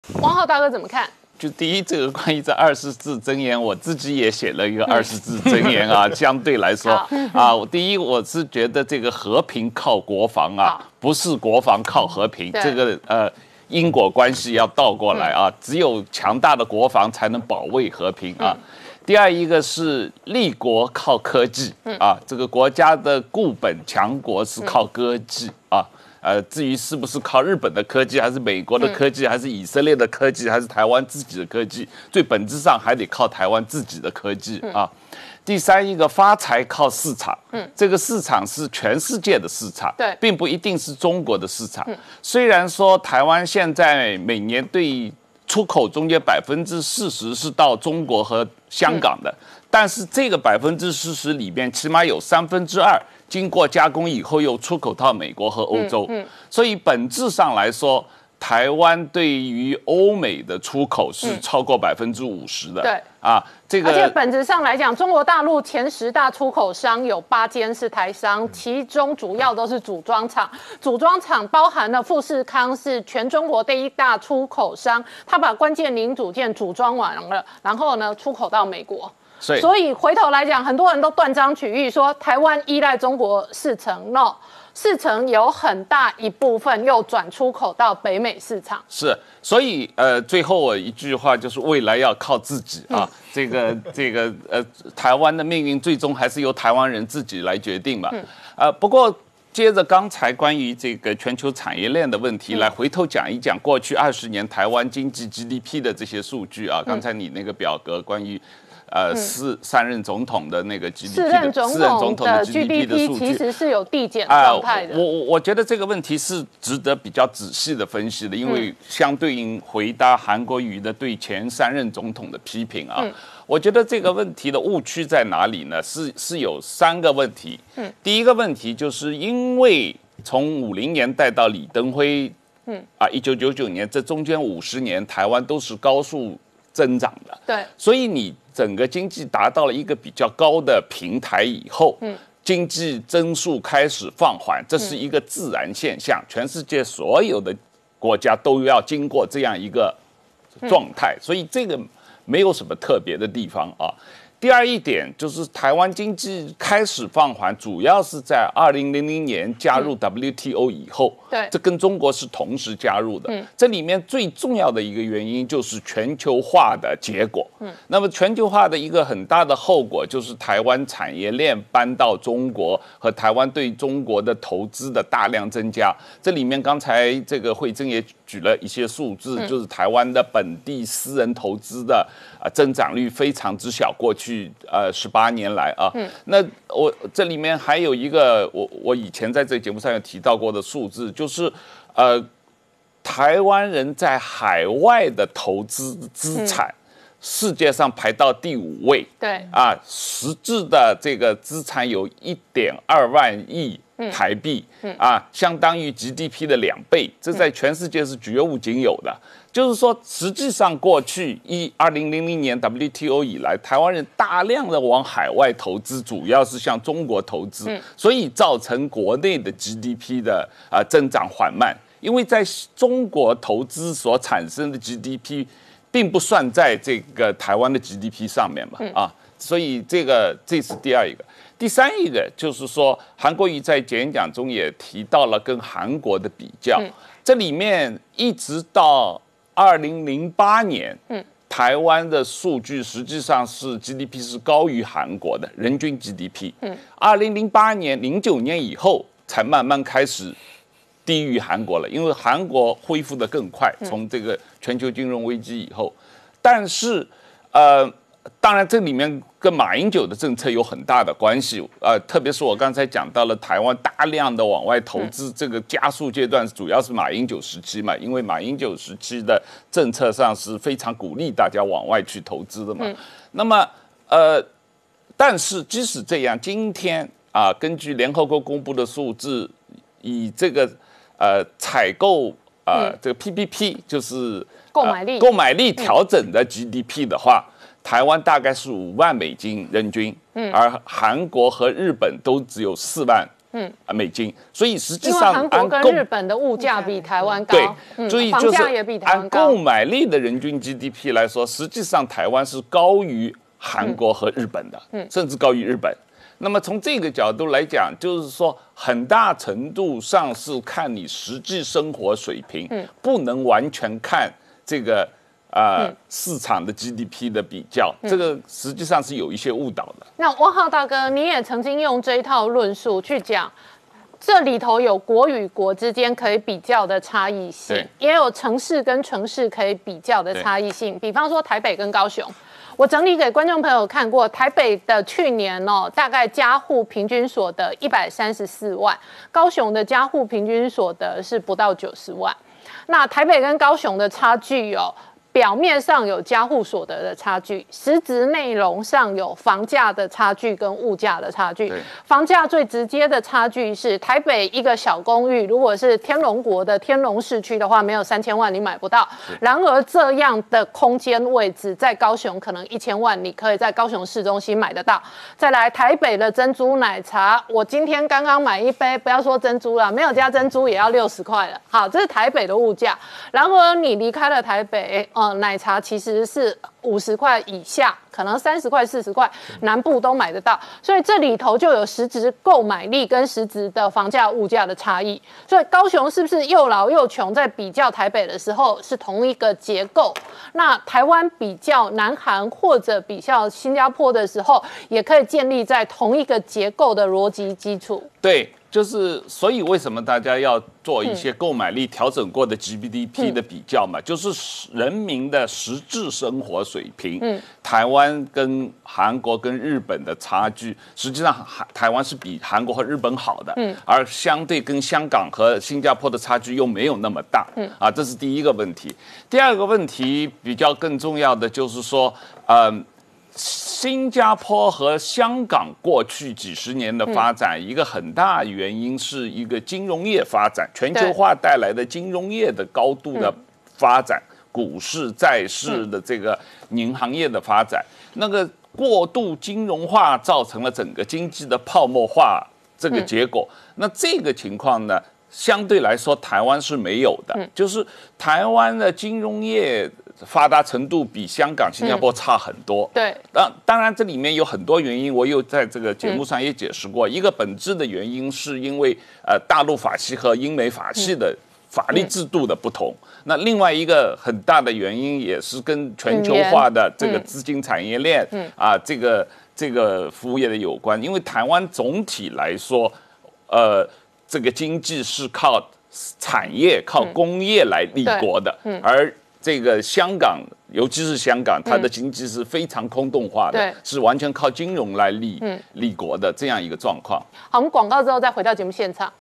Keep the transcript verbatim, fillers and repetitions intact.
汪浩大哥怎么看？ 就第一，这个关于这二十字真言，我自己也写了一个二十字真言啊。相对来说啊，我第一我是觉得这个和平靠国防啊，不是国防靠和平，这个呃因果关系要倒过来啊。只有强大的国防才能保卫和平啊。第二一个是立国靠科技啊，这个国家的固本强国是靠科技啊。呃，至于是不是靠日本的科技，还是美国的科技，还是以色列的科技，还是台湾自己的科技，最本质上还得靠台湾自己的科技啊。第三一个发财靠市场，嗯，这个市场是全世界的市场，对，并不一定是中国的市场。虽然说台湾现在每年对出口中间百分之四十是到中国和香港的，但是这个百分之四十里面，起码有三分之二。经过加工以后，又出口到美国和欧洲，嗯嗯、所以本质上来说，台湾对于欧美的出口是超过百分之五十的。对、嗯、啊，这个而且本质上来讲，中国大陆前十大出口商有八间是台商，其中主要都是组装厂。组装厂包含了富士康是全中国第一大出口商，他把关键零组件组装完了，然后呢出口到美国。所以，所以回头来讲，很多人都断章取义说台湾依赖中国四成 ，no， 四成有很大一部分又转出口到北美市场。 是，所以呃，最后我一句话就是未来要靠自己啊，嗯、这个这个呃，台湾的命运最终还是由台湾人自己来决定嘛。嗯、呃，不过接着刚才关于这个全球产业链的问题，嗯、来回头讲一讲过去二十年台湾经济 G D P 的这些数据啊。刚才你那个表格关于。呃，四三任总统的那个 G D P 的四任总统的 G D P 的数据， 其实是有递减状态的。 呃、我我觉得这个问题是值得比较仔细的分析的，因为相对应回答韩国瑜的对前三任总统的批评啊，嗯、我觉得这个问题的误区在哪里呢？是是有三个问题。嗯，第一个问题就是因为从五零年代到李登辉，嗯啊，一九九九年这中间五十年，台湾都是高速增长的。对，所以你。整个经济达到了一个比较高的平台以后，嗯，经济增速开始放缓，这是一个自然现象，嗯、全世界所有的国家都要经过这样一个状态，嗯、所以这个没有什么特别的地方啊。第二一点就是台湾经济开始放缓，主要是在二零零零年加入 W T O 以后，对、嗯，这跟中国是同时加入的。嗯，这里面最重要的一个原因就是全球化的结果。嗯，那么全球化的一个很大的后果就是台湾产业链搬到中国和台湾对中国的投资的大量增加。这里面刚才这个惠珍也举了一些数字，嗯、就是台湾的本地私人投资的啊、呃、增长率非常之小，过去。呃，十八年来啊，嗯、那我这里面还有一个我我以前在这个节目上有提到过的数字，就是呃，台湾人在海外的投资资产，嗯、世界上排到第五位，对啊，实质的这个资产有一点二万亿台币，嗯嗯、啊，相当于 G D P 的两倍，这在全世界是绝无仅有的。就是说，实际上过去一二零零零年 W T O 以来，台湾人大量的往海外投资，主要是向中国投资，嗯、所以造成国内的 G D P 的啊、呃、增长缓慢。因为在中国投资所产生的 G D P， 并不算在这个台湾的 G D P 上面嘛，嗯、啊，所以这个这是第二一个。第三一个就是说，韩国瑜在演讲中也提到了跟韩国的比较，嗯、这里面一直到二零零八年，嗯，台湾的数据实际上是 G D P 是高于韩国的人均 G D P。嗯，二零零八年、零九年以后才慢慢开始低于韩国了，因为韩国恢复得更快，从这个全球金融危机以后。但是，呃，当然这里面跟马英九的政策有很大的关系，呃，特别是我刚才讲到了台湾大量的往外投资，这个加速阶段主要是马英九时期嘛，因为马英九时期的政策上是非常鼓励大家往外去投资的嘛。嗯、那么，呃，但是即使这样，今天啊，根据联合国公布的数字，以这个呃采购啊、呃嗯、这个 P P P 就是购买力、呃、 购买力调整的 G D P 的话。嗯台湾大概是五万美金人均，嗯，而韩国和日本都只有四万嗯美金，所以实际因为上韩国跟日本的物价比台湾高， 对， 嗯、 所以就是房价也比台湾按高。 购买力的人均 G D P 来说，实际上台湾是高于韩国和日本的，嗯，甚至高于日本。那么从这个角度来讲，就是说很大程度上是看你实际生活水平，嗯、不能完全看这个。呃、嗯，市场的 G D P 的比较，这个实际上是有一些误导的。 那汪浩大哥，你也曾经用这一套论述去讲，这里头有国与国之间可以比较的差异性，也有城市跟城市可以比较的差异性。比方说台北跟高雄，我整理给观众朋友看过，台北的去年哦，大概家户平均所得一百三十四万，高雄的家户平均所得是不到九十万。那台北跟高雄的差距哦。表面上有家户所得的差距，实质内容上有房价的差距跟物价的差距。房价最直接的差距是台北一个小公寓，如果是天龙国的天龙市区的话，没有三千万你买不到。然而这样的空间位置在高雄可能一千万，你可以在高雄市中心买得到。再来台北的珍珠奶茶，我今天刚刚买一杯，不要说珍珠了，没有加珍珠也要六十块了。好，这是台北的物价。然而你离开了台北。呃，奶茶其实是五十块以下，可能三十块、四十块，南部都买得到。所以这里头就有实质购买力跟实质的房价、物价的差异。所以高雄是不是又老又穷？在比较台北的时候是同一个结构。那台湾比较南韩或者比较新加坡的时候，也可以建立在同一个结构的逻辑基础。 对。就是所以为什么大家要做一些购买力调整过的 G D P 的比较嘛？嗯、就是人民的实质生活水平，嗯，台湾跟韩国跟日本的差距，实际上台湾是比韩国和日本好的，嗯，而相对跟香港和新加坡的差距又没有那么大，嗯，啊，这是第一个问题。第二个问题比较更重要的就是说，嗯。新加坡和香港过去几十年的发展，嗯、一个很大原因是一个金融业发展，全球化带来的金融业的高度的发展，嗯、股市、债市的这个银行业的发展，嗯、那个过度金融化造成了整个经济的泡沫化这个结果。嗯、那这个情况呢？相对来说，台湾是没有的，嗯、就是台湾的金融业发达程度比香港、新加坡差很多。 嗯、对， 当当然这里面有很多原因，我有在这个节目上也解释过。嗯、一个本质的原因是因为呃大陆法系和英美法系的法律制度的不同。嗯、那另外一个很大的原因也是跟全球化的这个资金产业链，嗯嗯、啊这个这个服务业的有关。因为台湾总体来说，呃。这个经济是靠产业、靠工业来立国的，嗯嗯、而这个香港，尤其是香港，它的经济是非常空洞化的，嗯、是完全靠金融来立、嗯、立国的这样一个状况。 好，我们广告之后再回到节目现场。